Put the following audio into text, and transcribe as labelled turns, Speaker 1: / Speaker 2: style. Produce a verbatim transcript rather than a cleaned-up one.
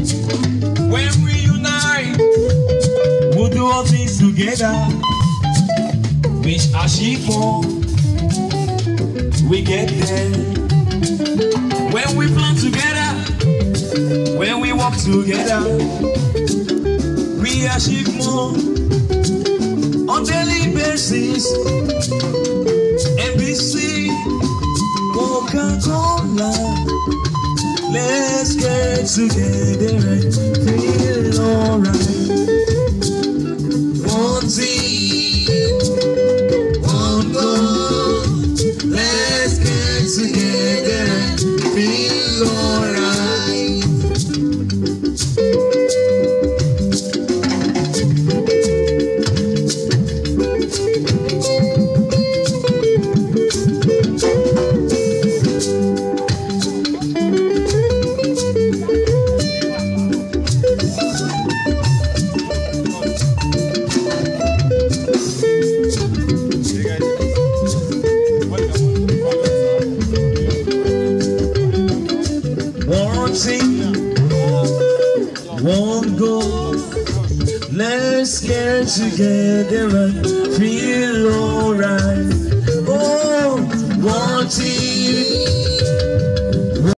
Speaker 1: When we unite, we'll do all things together. Which achieve more, we get there. When we plan together, when we walk together, we achieve more. On daily basis, M B C, Coca-Cola, let's get together and feel alright. One team, one goal, let's get together and feel alright. One goal, let's get together and feel alright. Oh, one team.